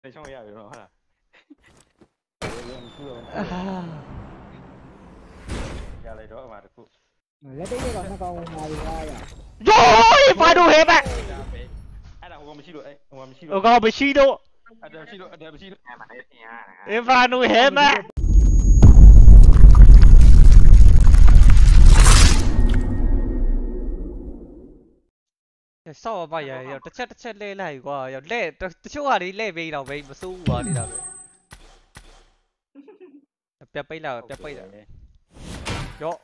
ในช่องยาวอยู่เนาะฮะยาอะไรด้วยมาตะคุแล้วได้ก่อนนะกองมาดีว่าอย่างโย้ยฟาดูเห็นไหมไอ้เราผมไม่ชิดด้วยผมไม่ชิดด้โอ้ก็ไปชี้ดูเดี๋ยวชิดด้วยเดี๋ยวชิดด้วยเอ็ฟาดูเห็นไหมဆော့ပါရရောက်တစ်ချက်လဲလိုက်ကွာရောက်လဲတချို့ကလေလဲပေးတော့ပဲမစိုးဘူးကွာနေတာပဲပြတ်ပိတ်လာပြတ်ပိတ်လာရော့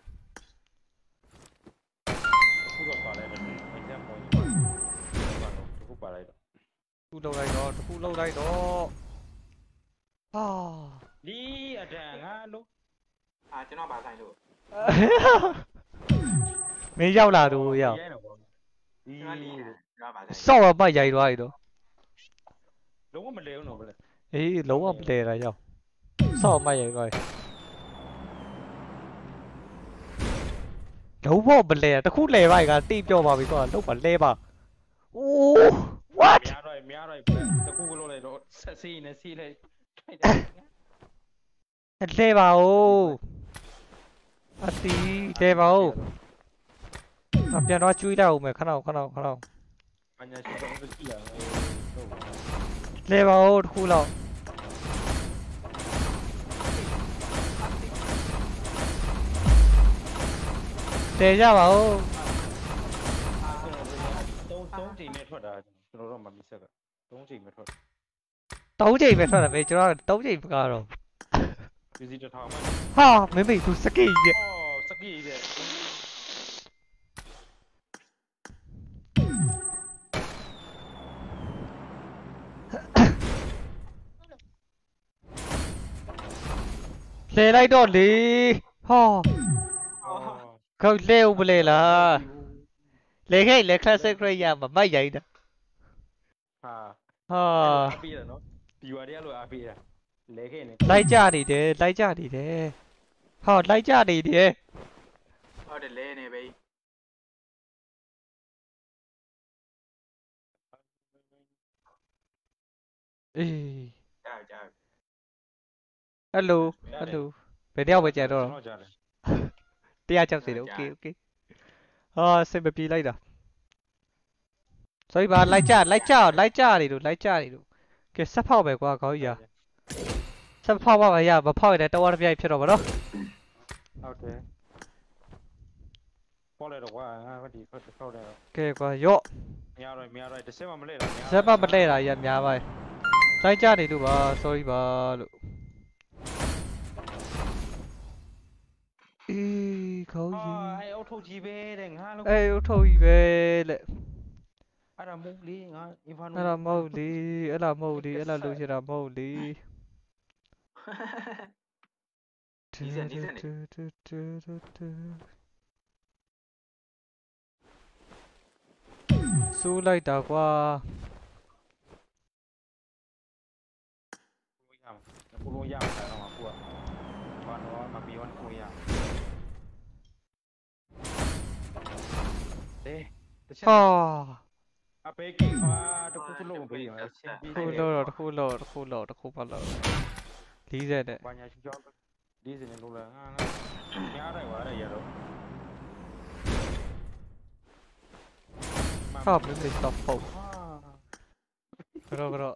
ခုတော့ပါလဲအဲ့ဒါပေါ်ကြီးပါတော့တခုပါလိုက်တော့ခုလောက်လိုက်တော့တခုလောက်လိုက်တော့ဟာဒီအတန်ငါလို့ကျွန်တော်ပါဆိုင်လို့မင်းရောက်လာတော့ရောက်ဒီဆော့ပါရိုက်သွားပြီတော့လုံးဝမလဲဘူးနော်ဗလဲအေးလုံးဝမလဲတာရောက်ဆော့မရိုက်သွားပြီလုံးဝမလဲတခုလဲပါကတိပြောပါပြီကွာလုံးပါလဲပါအိုး what များတော့တခုကလို့လိုက်တော့ဆက်စီးနေစီးလိုက်လဲပါဦးအတီလဲပါဦးပြန်တော့ကျွေးတော့ဦးမယ်ခဏပညာရှိတော့ကြည့်ရမယ်လဲပါဦးတခုလောက်တဲကြပါဦး 3ချိန်နဲ့ထွက်တာကျွန်တော်တို့မပြီးဆက်က3ချိန်ပဲထွက် 3ချိန်ပဲထွက်တာပဲကျွန်တော်3ချိန်ကတော့ဒီစီတစ်ထောင်မှဟာမင်းမေသူစကိရဲ့အော်စကိရဲ့လဲလိုက်တော့လေဟောခေါက်လဲဦးမလဲလားလဲခဲ့လဲ classic ခရရမမိုက်ရိုက်တာဟာပြီးတယ်နော်ဒီဝါတွေကလို့အားပေးတာလဲခဲ့နေလိုက်ကြနေတယ်ဟောလိုက်ကြနေတယ်ဟုတ်တယ်လဲနေပဲအေးကြာဟယ်လိုဘယ်တယောက်ပဲကြတော့160တယ်โอเคဟာစင်မပြေးလိုက်တာဆိုပါလိုက်ကြနေလို့ကဲဆက်ဖောက်ပဲကွာခေါင်းကြီးဆက်ဖောက်ပါမရမဖောက်ရင်တော့တစ်ပြိုင်ဖြစ်တော့ဗောနော်ဟုတ်တယ်ပေါ်လေတော့ကွာငါဒီဖတ်ဖောက်တယ်ကဲကွာရော့များတော့တစ်စက်မှမလဲတာစက်မလဲတာရများပါလိုက်ကြနေလို့ပါ sorry ပါလို့အေးခေါင်းကြီးအဲ့အုတ်ထုတ်ကြီးပဲတဲ့ငါလို့အဲ့အုတ်ထုတ်ကြီးပဲလက်အဲ့ဒါမဟုတ်လေငါအင်ဖာနိုအဲ့ဒါမဟုတ်လေအဲ့လိုချင်တာမဟုတ်လေဒီစက်နေစူးလိုက်တာကွာကိုလိုရမှာတော့မှာကိုကဘာတော့မပြီးဝန်ကိုရဟာအပေကီတခုလုံးပေးရမယ်တခုပါလို့40တဲ့ဘာညာရှိကြောင်း40နဲ့လုံးလာငါများတယ်ကွာအဲ့ရတော့ဟာဘယ်လိုစတော့ပေါ့ကတော့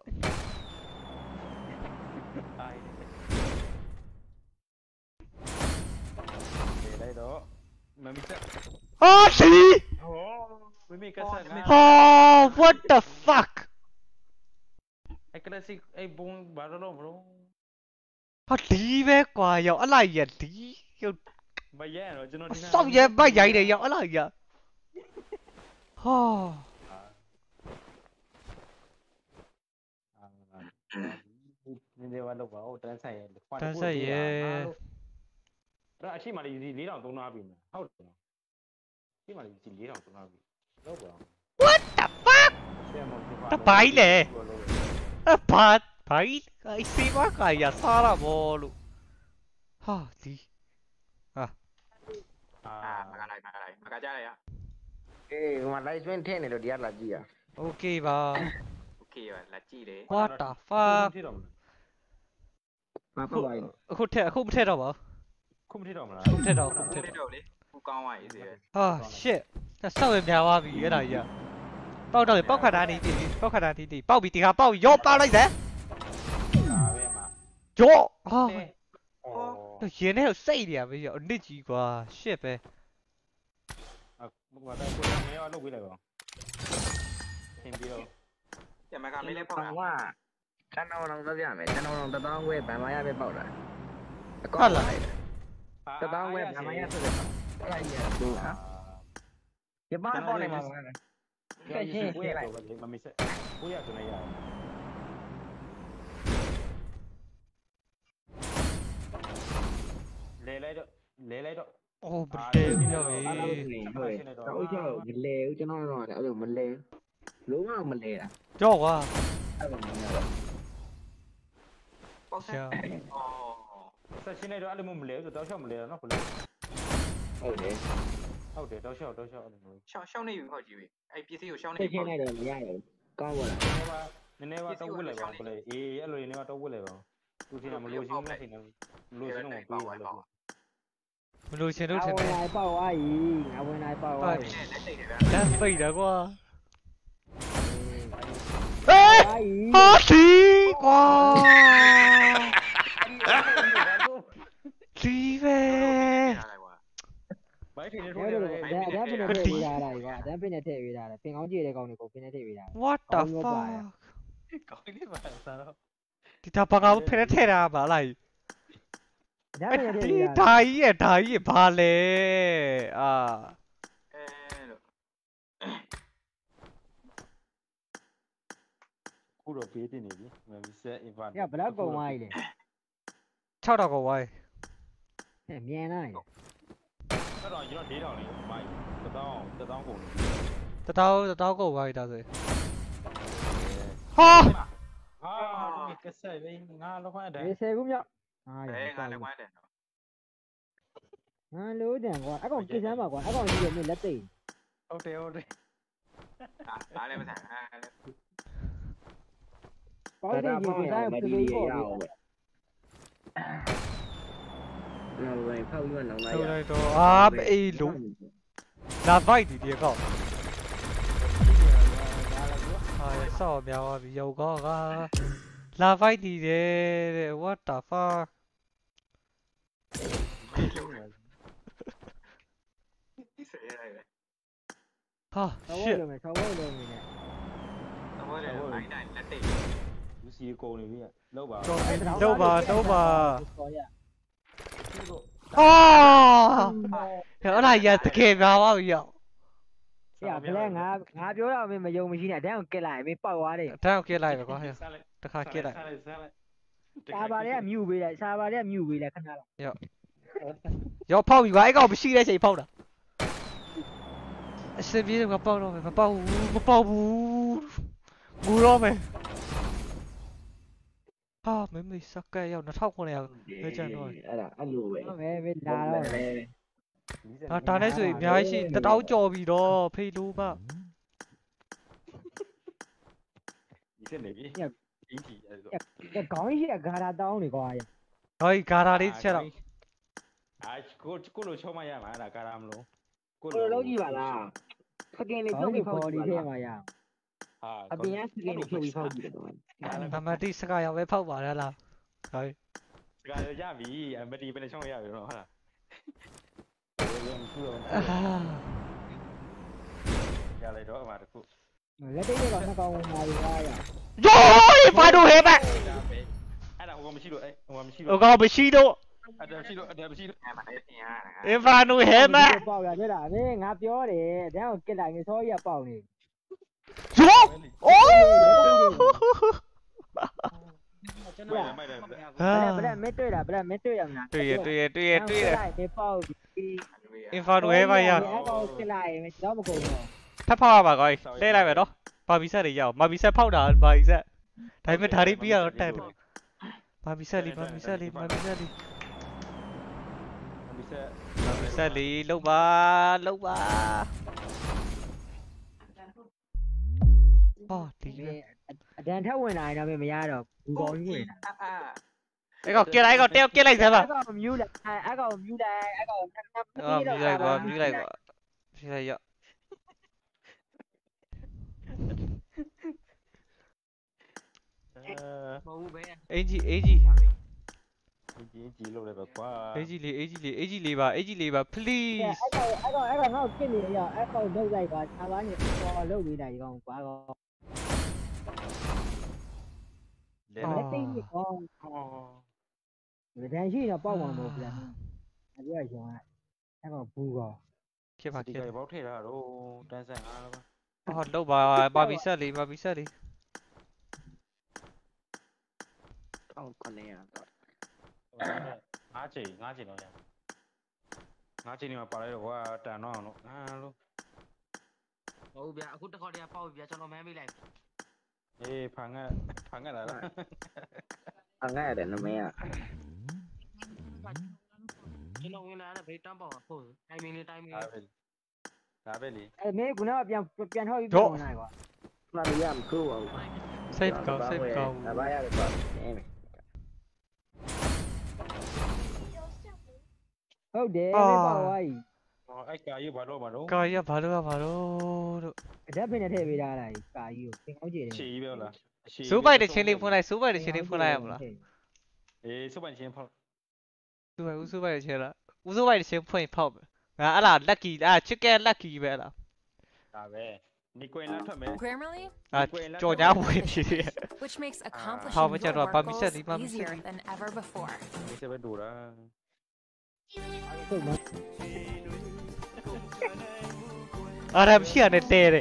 လိုက်တော့မမီဆက်ဟာရှိဟောမမီကဆက်ဟာ what the fuck အဲ့ကလစစ်အဲ့ဘုံဘာလို့ bro ဟာဒီပဲကွာရောက်အလိုက်ရဒီရောက်မရဲတော့ကျွန်တော်ဒီစောက်ရဲဘတ်ရိုက်တယ်ရောက်အလိုက်ရဟာနေဝါလောက်ပါဟိုတန်းဆိုင်ရဲအဲ့အရှိမလေး4000 3000ပြီဟုတ်တယ်အရှိမလေး4000 3000ပြီလောက်ပါ what the fuck တပိုင်းလေအဘာဘိုင်းไอ้စေးမကာရစားတာဘောလို့ဟာဒီဟာမကကြရဟေးဟိုမှာ live stream ထည့်နေလို့ဒီကလာကြည့်ရโอเคပါโอเค FK ว่ะลัดจี้เลย what the fuck ထိတော့မมาเข้าไปအခုထက်အခုမထက်တော့ပါခုမထိတော့မလားခုမထက်တော့ခုမထက်ဖြစ်တော့တော့လေခုကောင်းသွားရေးစီပဲဟာ shit ဆောက်ရများသွားပြီအဲ့ဒါကြီးကပေါက်တော့ပေါက်ခါတာနေပြီပေါက်ခါတာတီးတီးပေါက်ပြီဒီခါပေါက်ရောပေါက်လိုက်တယ်ဒါပဲမှာရောဟာဩရင်ထဲကိုစိတ်နေရပဲရောအနစ်ကြီးကွာ shit ပဲအခုကတော့ကိုယ်နေရောလုပ်ပေးလိုက်ပါသင်ပြီးတော့ပြန်မကမေးလေးဖောက်ฟังတာว่าฉันเอาลองตัวอย่างไหมฉันเอาลองตะต้องเว้ยแบมายาไปเป่าละก็ตะต้องเว้ยแบมายาสุดเลยอะไรเนี่ยดูฮะอย่าบ้าเป่าเลยมาแค่ชื่อကိုเว้ရยอะไรတော့မမစ်ဆက်ကိုရကျွန်တော်ရတယ်လဲလိုက်တော့โอ้บเต็มရောပဲเราเจ้ามันเลวจะนอนนอนเอามันเลวรู้ว่ามันเลวอ่ะကြောက်ကွာအဲ့လိုမျိုးတော့ပေါက်ဆက်အော်ဆက်ရှင်းလိုက်တော့အဲ့လိုမျိုးမလဲဆိုတော့ရှောက်မလဲတော့နော်ဘလို့ဟုတ်တယ်ဟုတ်တယ်တော့ရှောက်အဲ့လိုမျိုးရှောင်းနေပြီဖောက်ကြည့်ပြီအဲ့ပစ္စည်းကိုရှောင်းနေသိပြီချင်းဖောက်လိုက်တော့မရဘူးကောင်းပါလားနည်းနည်းတော့ဝစ်လိုက်ပါဘလို့အေးအဲ့လိုနည်းနည်းတော့ဝစ်လိုက်ပါသူထင်တာမလို့ရှင်းမထင်ဘူးမလို့ရှင်းတော့ပြီးပါလို့မလို့ရှင်တို့ထင်ငါတယ်ဝင်လိုက်ပေါက်သွားပြီငါဝင်လိုက်ပေါက်သွားပြီလက်စိတ်တယ်ဗျာလက်ပိတ်တယ်ကွာဟေးဟာစီကွာစီပဲဘိုက်ထင်နေဒါထိုးရတယ်ဖိနေထည့်ရတာကွာဒါဖိနေထည့်ရတာပင်ကောင်းကြည့်တဲ့ကောင်တွေကိုဖိနေထည့်ရတာ what the fuck ကောင်းနေပါစားတော့ဒီတာဘာကဖဲထဲတာပါလိုက်ဒါဖိနေထဒီည့်ရတာဓာကြီးဘာလဲအာအဲလို့ခုတော့ပေးတင်နေပြီမမစ်ဆက်အင်ဖာညဘလောက်ကုံသွားပြီလေ 6တော့ကိုဝိုင်းမြန်လာတယ်အဲ့တော့ကျွန်တော်၄000လေးမိုက်1000ကုန်နေတောက်ကိုဝိုင်းတာဆိုဟာဟာကဆက်ပဲငါလောက်ခွင့်တယ်ဒီ10ခုမြောက်ဟာအဲငါလည်းဝိုင်းတယ်နော်ငါလို့တယ်ကွာအကောင်ကြည့်စမ်းပါကွာအကောင်ကြည့်ရမင်းလက်သိဟုတ်တယ်ငါလည်းမဆိုင်ငါလည်းပေါက်တဲ့ကြီးကိုတိုင်းပြေးပေါ့လေနော်ဝယ်ဖောက်ပြီးတော့နောက်လာဆိုရလိုက်တော့အာအေးလို့လာဗိုက်ဒီကောက်ဟာဆော့များသွားပြီရုပ်ကောကလာဗိုက်ဒီတဲ့ what the fuck ဆေးရတယ်ဟာဆောင်းဝဲ shit လို့မယ်ဆောင်းဝဲလို့နေနဲ့တော့တယ်တိုင်းတိုင်းလက်တိတ်လူစီကုန်နေပြီလောက်ပါတော့ပါဆော်ရဟာအဲ့ဒါရတကယ်များပါပြီရောက်။ကလည်းငါပြောတော့မင်းမယုံမရှိနဲ့အတန်းကိုကက်လိုက်မင်းပောက်သွားတယ်အတန်းကိုကစ်လိုက်ပဲကွာတခါကစ်လိုက်။စာပါတွေကမြူပေးလိုက်စာပါတွေကမြူပေးလိုက်ခဏလောက်ရောဖောက်ပြီကွာအဲ့ကောင်မရှိတဲ့အချိန်ဖောက်တာအစပြေးကပေါက်တော့မပေါက်ဘူးငူတော့မယ်ဟာမမေစကဲရောက်2900ပဲကျန်တော့အဲ့ဒါအဲ့လိုပဲ။ဟုတ်ပဲမင်းလာတော့ပဲဟာတာနဲ့ဆိုရင်အများကြီးရှိ1000ကျော်ပြီတော့ဖေးလို့ပါဒီစနေပြီအင်းကြီးအဲ့ဒါ။ကခေါင်းကြီးကဂါရာတောင်းနေကွာဟောဂါရာလေးချက်တော့အာကိုလိုချုံမရမှာအဲ့ဒါကာရာမလို့။ကိုလိုလုံးကြည့်ပါလား။စကင်လေးဖြုတ်ပြီးဖောက်ကြည့်ပါလားဟာ။အပြင်ကစကင်လေးဖြုတ်ပြီးဖောက်ကြည့်တယ်ကွာမမတိစကရောက်ပဲဖောက်ပါလားလားဟောစကားရပြီမတီပဲချုံရပြီတော့ဟုတ်လားရလိုက်တော့အမှတခု။လက်တိတ်ကတော့နှစ်ကောင်ဝင်လာပြီကွာရယိုးဘာတို့ဟဲ့ပဲအဲ့ဒါဟိုမရှိလို့ဟိုမရှိဟိုလို့ကောင်မရှိတော့အဲ့ဒါမရှိလို့အဲမှာလည်းပြင်ရတာအင်ဖာနိုဟဲ့မ။ပေါက်ရတဲ့လားမင်းငါပြောတယ်အတန်းကိုကက်လိုက်မင်းစောကြီးကပေါက်နေယိုးအိုးကျွန်တော်မိုက်တယ်။ဘလက်မင်းတွေ့လားဘလက်မင်းတွေ့ရမလားတွေ့ရ။မပေါက်ပြီးအင်ဖာနိုဟဲ့ပါရအဲ့ကောင်ကက်လိုက်မင်းတော့မကုန်ဘူးထပ်ဖောက်ရပါကောလှည့်လိုက်မယ်နော်ဘာဘီဆက်တွေရအောင်ဘာဘီဆက်ဖောက်တာဘာဘီဆက်ဒါပေမဲ့ဒါတွေပြီးရတော့တက်တယ်ဘာဘီဆက်လေးလုတ်ပါဟောဒီ။မင်းအတန်ထက်ဝင်လာရင်တော့မရတော့ဘူးကောင်းကြီးဝင်တာไอ้ก็เกลียดไอ้ก็เตี้ยเกลียดလိုက်စမ်းပါအကောင်မြူးလိုက်အကောင်မြူးလိုက်အကောင်နှစ်မြူလိုက်ကွာမြူလိုက်ကွာဖြေလိုက်ရမဟုတ်ဘူးပဲအင်ကြီးကြီးလို့လည်းပဲကွာအင်ကြီးလေးပါ please အကောင်ငါ့ကိုပြစ်နေရအကောင်လောက်လိုက်ကွာခြာပါနေပေါ်လောက်ပြီးလိုက်ကောင်ကွာကောင်လဲမသိဘူးကောင်ဒန်ရှိတော့ပေါက်မှာမဟုတ်ဘူးလားအပြောရရှင်အကောင်ဘူးကောင်ခေပါဒီခေကဘောက်ထဲတာတော့တန်းဆန်အားပါဟောတော့ဘာဘီဆက်လေး 1900တော့ 5ချိန်တော့ရ5ချိန်နေမှာပါလိုက်တော့ကွာတန်တော့အောင်လို့လို့ဟုတ်ဗျာအခုတစ်ခေါက်တည်းပေါက်ပြီဗျာကျွန်တော်မန်းပေးလိုက်အေးဖန်ငတ်လာလားအငဲ့ရတယ်နမင်းကကျွန်တော်ဝင်လာတဲ့ဘေးတန်းပေါက်ဟုတ်တိုင်မင်းလေးတိုင်မင်းဒါပဲလေအဲ့မင်းကလည်းပြန်ထောက်ပြီးပြန်ဝင်လာကွာမှန်ရမကူပါဘူးစိတ်ကောင်းဒါပါရတယ်ပေါ့ဟုတ်တယ်မင်းပေါ့ဝိုင်းအဲ့ကာကြီးဘာလို့ကာရဘာလို့တို့အဓာတ်ပင်နဲ့ထည့်ပေးထားတာကာကြီးကိုသင်ကောင်းကြည့်တယ်ရှေ့ကြီးပဲလားစူးပိုက်တဲ့ချင်းလေးဖွင့်လိုက်ရမလားအေးစုပ်ပိုင်ချင်းဖောက်စူးပိုက်တဲ့ချင်းလားဦးစိုးပိုက်တဲ့ချင်းဖွင့်ဖောက်ငါအဲ့လား lucky chicken lucky ပဲလားဒါပဲနီကွင်လာထွက်မယ် Grammarly, ကြော်ညာဝင်ဖြစ်တယ် which makes How accomplishing much your are work Bobby goals said, Bobby easier said. than ever before. ဒီစပဲဒူတာဟုတ်မအာရမရှိရနဲ့တဲတဲ့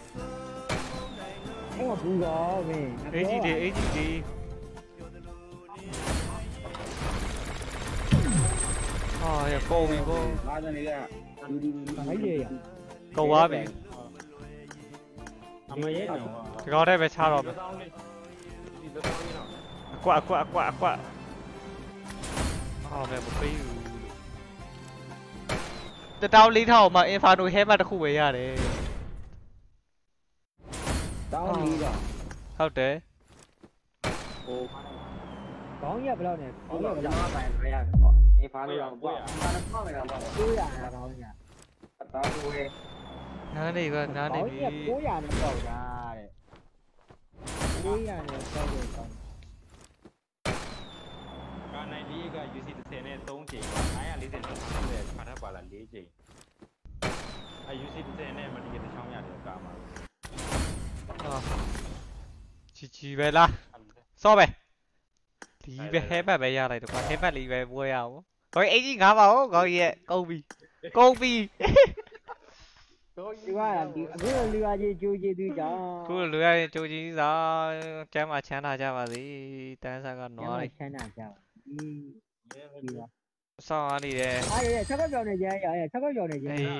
အဲ့ဘူးကောမင်းအေးကြီးဒီအာရကောပြီကော 54ကလူဒီဘာကြီးရကောသွားပြီအမရဲနော်ဒီကောင်တဲ့ပဲချတော့မယ်အကွအော်မဲမပေးဘူး14000မှာ Inferno Hammer တစ်ခုပဲရတယ်တောင်း4တော့ဟုတ်တယ်ဟိုခေါင်းရဘယ်လောက်နဲ့ခေါင်းရဘယ်လောက်ပိုင်ရရပေါ့အေးဖားလို့တော့ပေါ့ဖားတော့ပေါ့မယ်တော့900တာခေါင်းရတောင်းဝဲနားနေပြီ 900နဲ့ပေါက်တာတဲ့900နဲ့ပေါက်တယ်ကောင်းကာ98က UC 30နဲ့3ချိန်940နဲ့ဆန်းတယ်ခါထပ်ပါလာ4ချိန်အဲ UC 30နဲ့မဒီတစ်ချောင်းရတယ်ကာမှာကြီးပဲလားစောပဲဒီပဲ Hammer ပဲရလိုက်တော့ကွာ Hammer လေးပဲပွဲရအောင်ခေါင်းအကြီးငါပါဦးခေါင်းရဲ့ကုန်ပြီဒီကဒီအခုလူရကြီးကြိုးကြည့်သူကြောင့်ခုလူရရင်ကြိုကြီးသာကျမ်းမှာချမ်းသာကြပါစေတန်းစားကနွားလေးချမ်းသာကြပါဒီပါဆောင်းအားနေတယ်အားရချက်ကောက်ကြောင်နေကြရချက်ကောက်ကြောင်နေကြ